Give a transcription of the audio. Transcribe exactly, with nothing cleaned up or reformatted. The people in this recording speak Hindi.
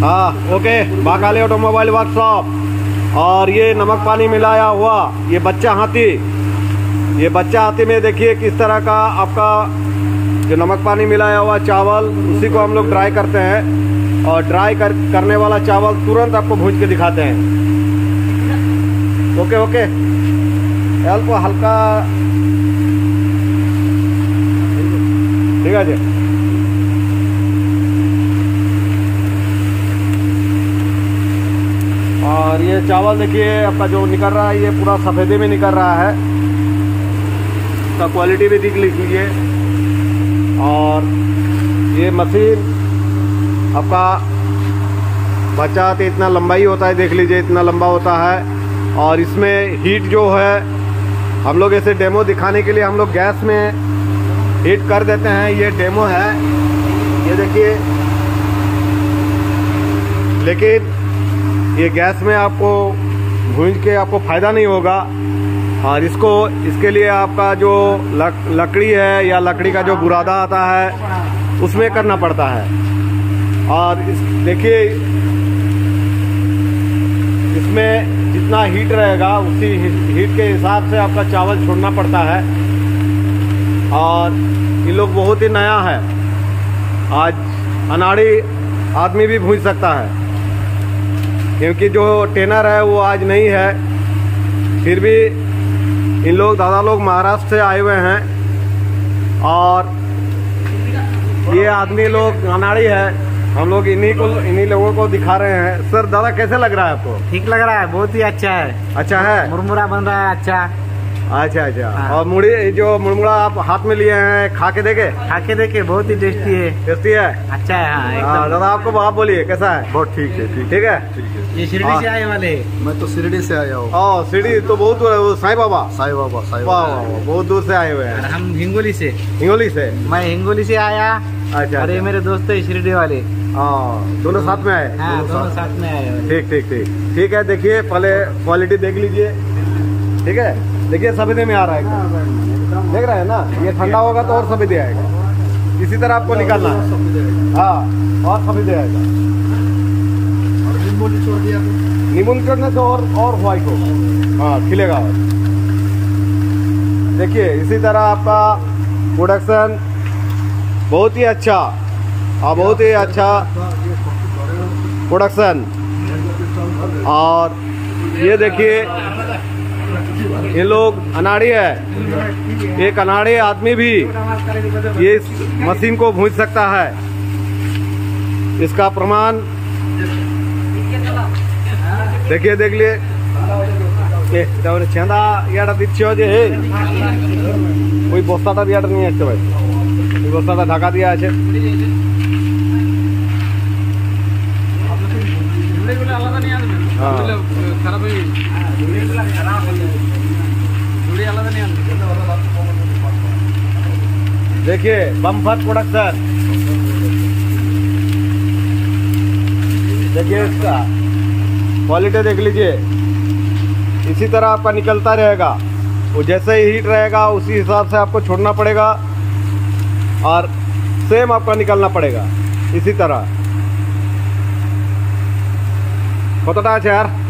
हाँ ओके, महाकाली ऑटोमोबाइल वर्कशॉप। और ये नमक पानी मिलाया हुआ ये बच्चा हाथी, ये बच्चा हाथी में देखिए किस तरह का आपका जो नमक पानी मिलाया हुआ चावल, उसी को हम लोग ड्राई करते हैं और ड्राई कर करने वाला चावल तुरंत आपको भूज के दिखाते हैं। ओके ओके, को हल्का ठीक है जी। और ये चावल देखिए आपका जो निकल रहा है, ये पूरा सफ़ेदे में निकल रहा है, इसका क्वालिटी भी देख लीजिए। और ये मशीन आपका बच्चा तो इतना लंबाई होता है, देख लीजिए इतना लंबा होता है। और इसमें हीट जो है हम लोग ऐसे डेमो दिखाने के लिए हम लोग गैस में हीट कर देते हैं। ये डेमो है, ये देखिए। लेकिन ये गैस में आपको भूंज के आपको फ़ायदा नहीं होगा। और इसको इसके लिए आपका जो लक, लकड़ी है या लकड़ी का जो बुरादा आता है उसमें करना पड़ता है। और इस देखिए इसमें जितना हीट रहेगा उसी हीट के हिसाब से आपका चावल छोड़ना पड़ता है। और ये लोग बहुत ही नया है, आज अनाड़ी आदमी भी भूंज सकता है, क्योंकि जो टेनर है वो आज नहीं है। फिर भी इन लोग दादा लोग महाराष्ट्र से आए हुए हैं और ये आदमी लोग अनाड़ी है। हम लोग इन्हीं को इन्हीं लोगों को दिखा रहे हैं। सर दादा कैसे लग रहा है आपको? ठीक लग रहा है, बहुत ही अच्छा है। अच्छा है, मुरमुरा बन रहा है अच्छा। अच्छा अच्छा। हाँ। और मुड़ी जो मुरमुरा आप हाथ में लिए हैं, खा के देखे? खा के देखे, बहुत ही टेस्टी है। टेस्टी है, अच्छा है। हाँ, एकदम। दादा आपको आप बोलिए कैसा है? बहुत ठीक है। ठीक ठीक है, ठीक है। ये शिरडी से आए वाले? मैं तो शिरडी से आया हूँ। ओ शिरडी तो बहुत दूर है, साईं बाबा साईं बाबा साईं बाबा बहुत दूर से आए हुए हैं। हम हिंगोली से। हिंगोली से? मैं हिंगोली से आया। अच्छा। अरे मेरे दोस्त है शिरडी वाले। हाँ, दोनों साथ में आए? हाँ, दोनों साथ में आए। ठीक ठीक ठीक ठीक है। देखिए पहले क्वालिटी देख लीजिए, ठीक है। देखिए सफेदे में आ रहा है, देख रहे हैं ना? ये ठंडा होगा तो और सफेदे आएगा, इसी तरह आपको निकालना है। हाँ, और सफेदे आएगा। नींबू निचोड़ दिया, नींबू निचोड़ने से और और व्हाइट होगा। हाँ, खिलेगा। देखिए इसी तरह आपका प्रोडक्शन बहुत ही अच्छा और बहुत ही अच्छा प्रोडक्शन। और ये देखिए ये लोग अनाड़ी है, एक अनाड़ी आदमी भी ये इस मशीन को भूंज सकता है। इसका प्रमाण देखिए, देख लिए। छेंदा यार दिच्छो जे हे ওই বস্তাটা দিয়াটা নিয়ে আসতে ভাই, ওই বস্তাটা ঢাকা দিয়ে আছে। देखिए बम्फर प्रोडक्शन, देखिए इसका क्वालिटी देख लीजिए। इसी तरह आपका निकलता रहेगा, वो जैसे ही हीट रहेगा उसी हिसाब से आपको छोड़ना पड़ेगा और सेम आपका निकलना पड़ेगा इसी तरह। कतटा আছে यार?